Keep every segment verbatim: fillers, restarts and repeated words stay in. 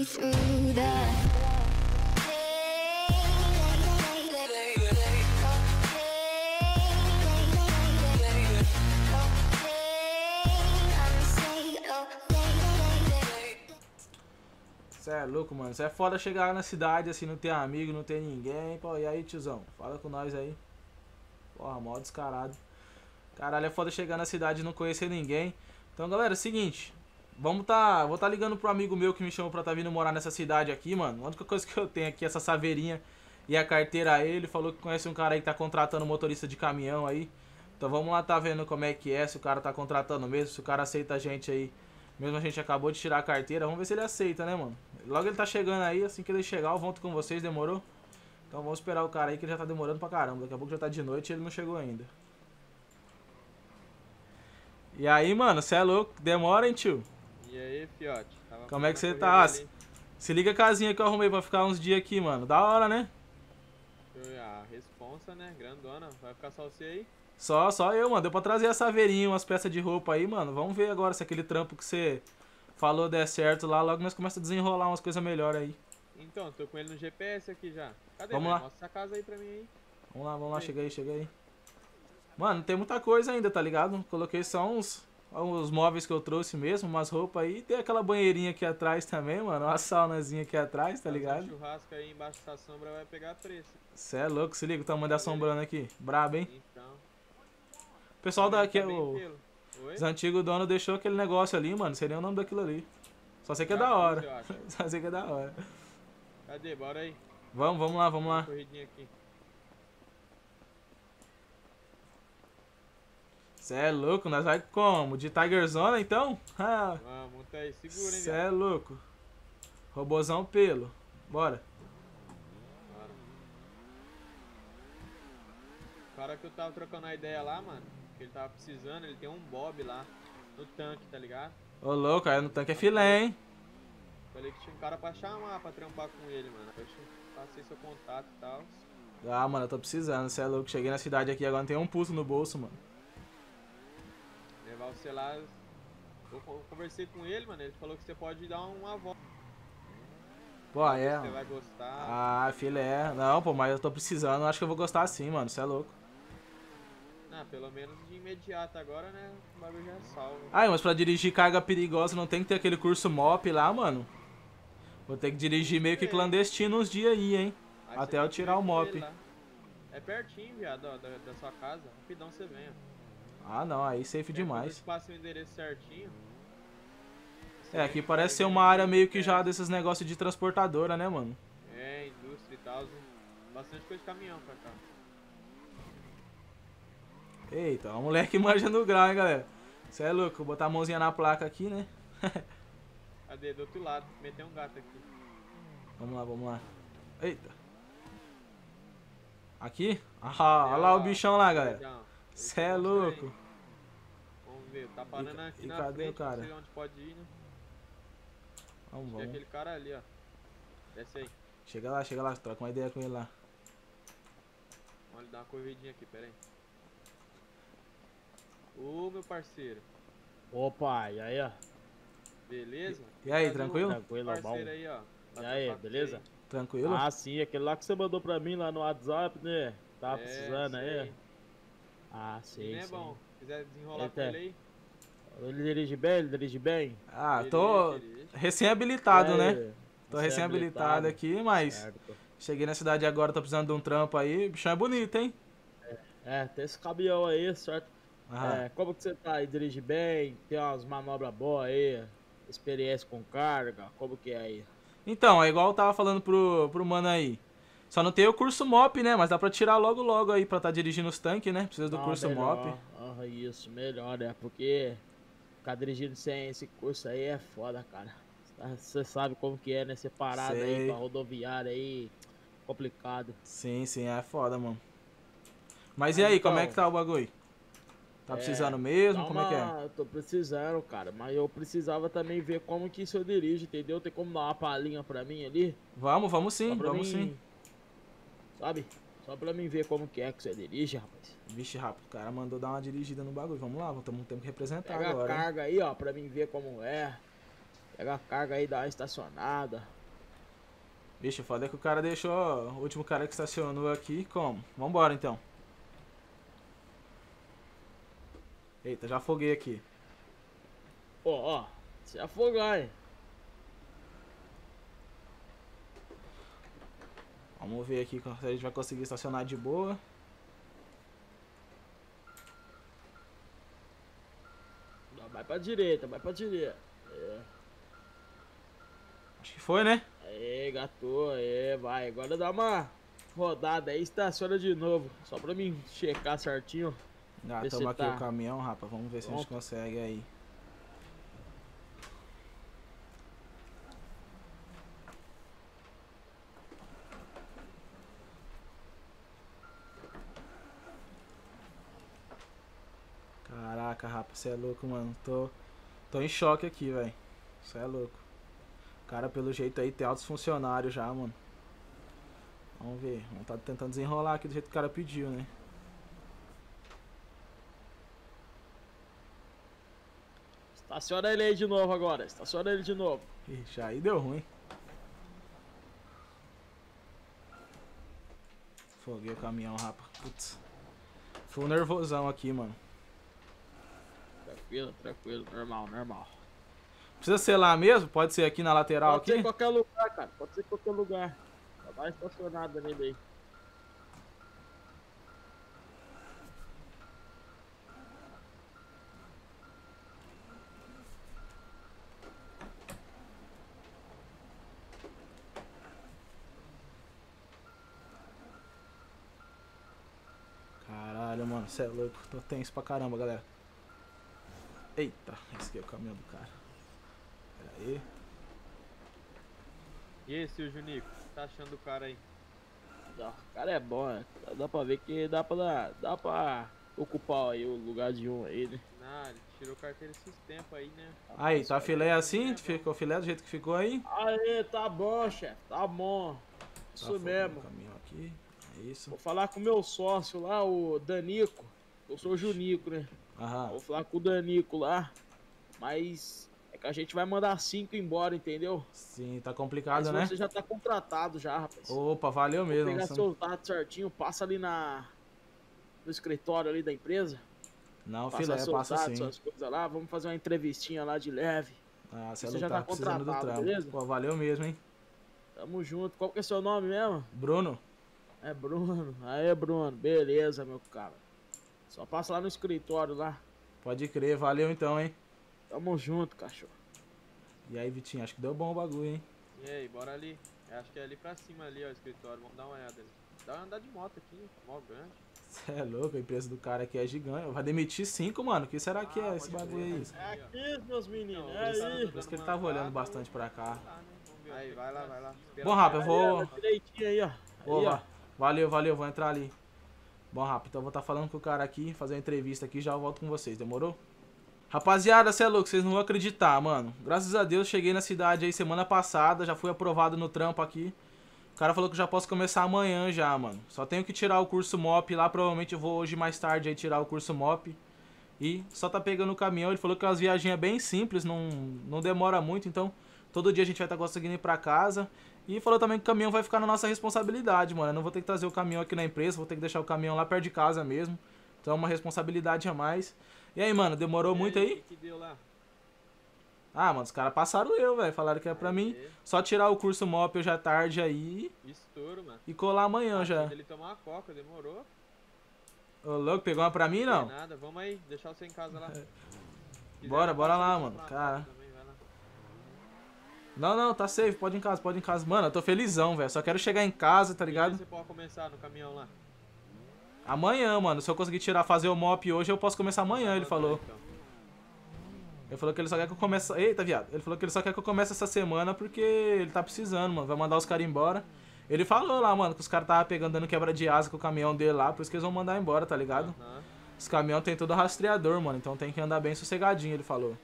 me through the Cê é louco, mano. Cê é foda chegar na cidade assim, não ter amigo, não ter ninguém. Pô, e aí, tiozão? Fala com nós aí. Porra, mó descarado. Caralho, é foda chegar na cidade e não conhecer ninguém. Então, galera, é o seguinte. Vamos tá... Vou tá ligando pro amigo meu que me chamou pra tá vindo morar nessa cidade aqui, mano. A única coisa que eu tenho aqui é essa saveirinha e a carteira a ele. Falou que conhece um cara aí que tá contratando motorista de caminhão aí. Então vamos lá tá vendo como é que é, se o cara tá contratando mesmo, se o cara aceita a gente aí. Mesmo a gente acabou de tirar a carteira, vamos ver se ele aceita, né, mano? Logo ele tá chegando aí, assim que ele chegar eu volto com vocês, demorou? Então vamos esperar o cara aí que ele já tá demorando pra caramba. Daqui a pouco já tá de noite e ele não chegou ainda. E aí, mano, cê é louco? Demora, hein, tio? E aí, fiote? Tava Como é que você tá? Ah, se liga a casinha que eu arrumei pra ficar uns dias aqui, mano. Da hora, né? A responsa, né? Grandona. Vai ficar só você aí? Só, só eu, mano. Deu pra trazer a saveirinha, umas peças de roupa aí, mano. Vamos ver agora se aquele trampo que você falou der certo lá. Logo nós começamos a desenrolar umas coisas melhores aí. Então, tô com ele no G P S aqui já. Cadê? Vamos Vai? lá. Mostra essa casa aí pra mim aí. Vamos lá, vamos lá. Chega aí, chega aí. Mano, tem muita coisa ainda, tá ligado? Coloquei só uns, uns móveis que eu trouxe mesmo, umas roupas aí. Tem aquela banheirinha aqui atrás também, mano. Uma saunazinha aqui atrás, tá ligado? O churrasco aí embaixo dessa sombra vai pegar preço. Cê é louco, se liga o tamanho da sombrando aqui. Brabo, hein? Então. O pessoal daqui, Tá o, pelo. os antigos donos deixou aquele negócio ali, mano. Seria o nome daquilo ali. Só sei que é da hora. Só sei que é da hora. Cadê? Bora aí. Vamos, vamos lá, vamos lá. Uma corridinha aqui. Cê é louco, nós vai como? De Tiger Zone, então? Ah, Vamos, monta aí. Segura, hein, cê é louco. Robozão pelo. Bora. Bora. O cara que eu tava trocando a ideia lá, mano, que ele tava precisando, ele tem um Bob lá no tanque, tá ligado? Ô louco, aí no tanque é filé, hein? Falei que tinha um cara pra chamar, pra trampar com ele, mano. Eu passei seu contato e tal. Ah, mano, eu tô precisando, cê é louco. Cheguei na cidade aqui, agora não tem um pulso no bolso, mano. Levar você lá. Eu conversei com ele, mano. Ele falou que você pode dar uma volta. Pô, é. Você vai gostar. Ah, filé. Não, pô, mas eu tô precisando. Acho que eu vou gostar sim, mano. Cê é louco. Ah, pelo menos de imediato agora, né? O bagulho já é salvo. Ah, mas pra dirigir carga perigosa não tem que ter aquele curso M O P lá, mano? Vou ter que dirigir meio que clandestino uns dias aí, hein? Aí até eu tirar o M O P. É pertinho, viado, ó, da, da sua casa. Rapidão você vem, ó. Ah, não, aí safe demais. Eu passo o endereço certinho. É, aqui parece ser uma área meio que já desses negócios de transportadora, né, mano? É, indústria e tal. Bastante coisa de caminhão pra cá. Eita, o moleque manja no grau, hein, galera. Cê é louco, vou botar a mãozinha na placa aqui, né? Cadê? Do outro lado, meter um gato aqui. Vamos lá, vamos lá. Eita. Aqui? Ah, olha lá o bichão lá, galera. Cê é louco. Vamos ver, tá parando E- aqui e na cadê frente, o cara? não sei onde pode ir, né? Vamos, Tem vamos. aquele cara ali, ó. Desce aí. Chega lá, chega lá, troca uma ideia com ele lá. Vamos dar uma corridinha aqui, pera aí. Ô, meu parceiro. Opa, e aí, ó? Beleza? E aí, Cadê o tranquilo? Tranquilo, bom. parceiro aí, ó. E aí, beleza? Tranquilo? Ah, sim, aquele lá que você mandou pra mim lá no WhatsApp, né? Tava É, precisando aí. sei. Ah, Ele sei, é sei. bom. Se quiser desenrolar Eita. com ele aí. Ele dirige bem, ele dirige bem? Ah, Dirige, tô dirige. recém-habilitado, E né? aí? Tô Você é recém-habilitado habilitado? aqui, mas Certo. cheguei na cidade agora, tô precisando de um trampo aí. O bichão é bonito, hein? É, tem esse caminhão aí, certo? Aham. É, como que você tá aí? Dirige bem? Tem umas manobras boas aí? Experiência com carga? Como que é aí? Então, é igual eu tava falando pro, pro mano aí. Só não tem o curso M O P, né? Mas dá pra tirar logo logo aí pra tá dirigindo os tanques, né? Precisa do Não, curso M O P. melhor. Ah, isso, melhor, é porque ficar dirigindo sem esse curso aí é foda, cara. Você sabe como que é, né? Ser parado Sei. aí pra rodoviária aí, complicado. Sim, sim, é foda, mano. Mas e aí, como é então, que tá o bagulho? Tá é, precisando mesmo? Dá Como é que é? uma- Tô precisando, cara, mas eu precisava também ver como que isso eu dirijo, entendeu? Tem como dar uma palhinha pra mim ali? Vamos, vamos sim, Só pra vamos mim, sim. Sabe? Só pra mim ver como que é que você dirige, rapaz. Vixe, rápido, o cara mandou dar uma dirigida no bagulho. Vamos lá, temos tempo que representar Pega agora. a hein? carga aí, ó, pra mim ver como é. Pega a carga aí, dá uma estacionada. Vixe, foda é que o cara deixou ó, o último cara que estacionou aqui. Como? Vambora então. Eita, já afoguei aqui. Ó, ó, se afogar, hein? Vamos ver aqui se a gente vai conseguir estacionar de boa. Vai pra direita, vai pra direita. É. Acho que foi, né? Aê, gato, aê, vai. Agora dá uma rodada aí, estaciona de novo. Só pra mim checar certinho. Já Ver se estamos aqui tá o caminhão, rapaz. Vamos ver se a gente pronto. consegue aí. Caraca, rapaz, você é louco, mano. Tô, tô em choque aqui, velho. Você é louco. O cara, pelo jeito aí, tem altos funcionários já, mano. Vamos ver. Vamos tá tentando desenrolar aqui do jeito que o cara pediu, né? Estaciona ele aí de novo agora. Estaciona ele de novo. Ixi, aí deu ruim. Foguei o caminhão, rapaz. Putz. Foi um nervosão aqui, mano. Tranquilo, tranquilo, normal, normal. Precisa ser lá mesmo? Pode ser aqui na lateral Pode aqui? ser em qualquer lugar, cara. Pode ser em qualquer lugar. Só dá uma estacionada nele aí. Caralho, mano, cê é louco. Tô tenso pra caramba, galera. Eita, esse aqui é o caminhão do cara. Pera aí. E aí, seu Junico? O que tá achando do cara aí? Não, o cara é bom, né? Dá- Dá pra ver que dá pra, dar- dá pra ocupar aí o lugar de um aí, né? Ah, ele tirou carteira esses tempos aí, né? Aí, tá filé assim? É, Ficou filé do jeito que ficou aí? Aê, tá bom, chefe, tá bom. Isso Tá focando mesmo. o caminhão aqui. É isso. Vou falar com o meu sócio lá, o Danico. Eu sou o Junico, né? Aham. Vou falar com o Danico lá. Mas é que a gente vai mandar cinco embora, entendeu? Sim, tá Mas complicado, né? você já tá contratado já, rapaz. Opa, valeu Vou mesmo. pegar Não, seus dados certinho, passa ali na no escritório ali da empresa. não Passa filé, seus passa dados, sim. suas coisas lá. Vamos fazer uma entrevistinha lá de leve. Ah, cê Você não já tá tá precisando do contratado, trampo. beleza? Pô, valeu mesmo, hein? Tamo junto. Qual que é seu nome mesmo? Bruno? É Bruno. Aê, Bruno. Beleza, meu cara. Só passa lá no escritório lá. Pode crer, valeu então, hein? Tamo junto, cachorro. E aí, Vitinho, acho que deu bom o bagulho, hein? E aí, bora ali. Eu acho que é ali pra cima ali, ó, o escritório. Vamos dar uma olhada ali. Dá uma andada de moto aqui, mó grande. Cê é louco, a empresa do cara aqui é gigante. Vai demitir cinco, mano. O que será que Ah, é esse pode bagulho aí? crer. É aqui, meus meninos. Não, É ele tá aí. dando Por isso que ele uma tava olhando andada, bastante pra cá. Tá, né? Vamos ver. Aí, vai lá, vai lá. Espera Bom, rapaz, eu a- vou... Aí, ó, direitinho aí, ó. Ô, Aí, ó. va- valeu, valeu, vou entrar ali. Bom, rápido, então eu vou estar falando com o cara aqui, fazer uma entrevista aqui e já volto com vocês, demorou? Rapaziada, cê é louco, vocês não vão acreditar, mano. Graças a Deus, cheguei na cidade aí semana passada, já fui aprovado no trampo aqui. O cara falou que eu já posso começar amanhã já, mano. Só tenho que tirar o curso M O P lá, provavelmente eu vou hoje mais tarde aí tirar o curso M O P. E só tá pegando o caminhão, ele falou que as viagens é bem simples, não, não demora muito, então todo dia a gente vai estar conseguindo ir pra casa. E falou também que o caminhão vai ficar na nossa responsabilidade, mano. Eu não vou ter que trazer o caminhão aqui na empresa, vou ter que deixar o caminhão lá perto de casa mesmo. Então é uma responsabilidade a mais. E aí, mano, demorou E muito aí? O que deu lá? Ah, mano, os caras passaram eu, velho. Falaram que é pra mim Aê, só tirar o curso M O P hoje à tarde aí Estouro, mano. e colar amanhã Ah, já. quando ele tomar uma coca, demorou? Ô, louco, pegou uma pra mim, não? Tem nada, vamos aí, deixar você em casa lá. Quiser, Bora, eu bora posso lá, ir mano. comprar uma Cara. coca também, vai lá. Não, não, tá safe, pode ir em casa, pode ir em casa. Mano, eu tô felizão, velho. Só quero chegar em casa, tá Que ligado? dia você pode começar no caminhão lá? Amanhã, mano. Se eu conseguir tirar, fazer o M O P hoje, eu posso começar amanhã, ele Mandar, falou. então. Ele falou que ele só quer que eu comece. Eita, viado. Ele falou que ele só quer que eu comece essa semana porque ele tá precisando, mano. Vai mandar os caras embora. Ele falou lá, mano, que os caras tava pegando, dando quebra de asa com o caminhão dele lá, por isso que eles vão mandar embora, tá ligado? Aham. Os caminhão tem todo rastreador, mano, então tem que andar bem sossegadinho, ele falou.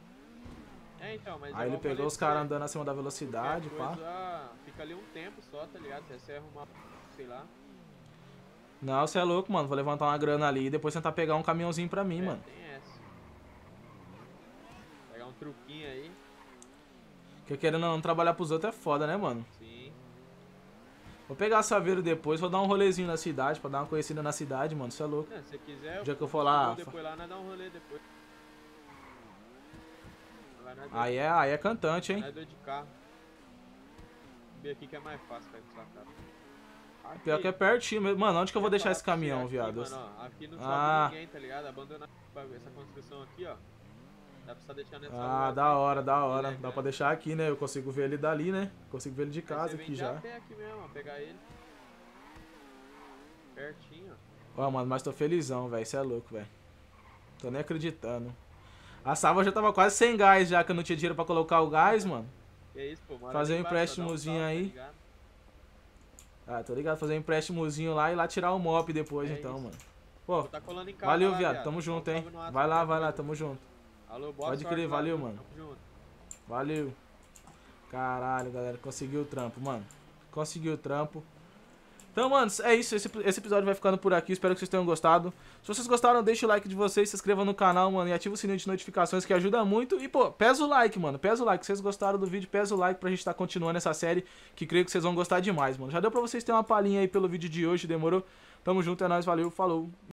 É, então, mas Aí ele igual eu pegou falei os pra caras você, andando acima da velocidade, qualquer pá. coisa, fica ali um tempo só, tá ligado? Até você arrumar, sei lá. Não, você é louco, mano. Vou levantar uma grana ali e depois tentar pegar um caminhãozinho pra mim, É, mano. tem essa. Pegar um truquinho aí. Porque querendo ou não, trabalhar pros outros é foda, né, mano? Sim. Vou pegar a Saveiro depois, vou dar um rolezinho na cidade, pra dar uma conhecida na cidade, mano, isso é louco. É, se você quiser, O dia que eu for se lá... depois lá, nós dá um rolê depois. Agora nós Aí dois- é, aí é cantante, hein? nós dois de carro. Subir aqui que é mais fácil pra ir pra sua casa. Aqui, Pior que é pertinho mesmo. Mano, onde que eu vou ia deixar falar esse pra você, caminhão, aqui, viado? Mano, ó, aqui não Ah. sobe ninguém, tá ligado? Abandonar essa construção aqui, ó. Dá pra só deixar nessa Ah, rua da aqui, hora, da hora. elegante. Dá pra deixar aqui, né? Eu consigo ver ele dali, né? Consigo ver ele de Aí casa você vem aqui de já. a pé aqui mesmo, ó, pegar ele. Pertinho, ó. Ó, mano, mas tô felizão, velho. Isso é louco, velho. Tô nem acreditando. A Sava já tava quase sem gás já, que eu não tinha dinheiro pra colocar o gás, mano. Que isso, pô, mora Fazer ali um embaixo, ó, dá empréstimozinho salve, aí. tá ligado? Ah, tô ligado. Fazer um empréstimozinho lá e lá tirar o mop depois, É então, isso. mano. Pô, Tá colando em casa valeu, lá, viado. Tamo Dá um junto, hein? salve no WhatsApp, Vai lá, qualquer vai lá. coisa. Tamo junto. Alô, boa Pode sorte crer, lá, valeu, viu? mano. Tamo junto. Valeu. Caralho, galera. Conseguiu o trampo, mano. Conseguiu o trampo. Então, mano, é isso. Esse, esse episódio vai ficando por aqui. Espero que vocês tenham gostado. Se vocês gostaram, deixa o like de vocês. Se inscreva no canal, mano. E ativa o sininho de notificações que ajuda muito. E, pô, pesa o like, mano. Pesa o like. Se vocês gostaram do vídeo, pesa o like pra gente estar continuando essa série. Que creio que vocês vão gostar demais, mano. Já deu pra vocês terem uma palhinha aí pelo vídeo de hoje. Demorou? Tamo junto, é nóis. Valeu, falou.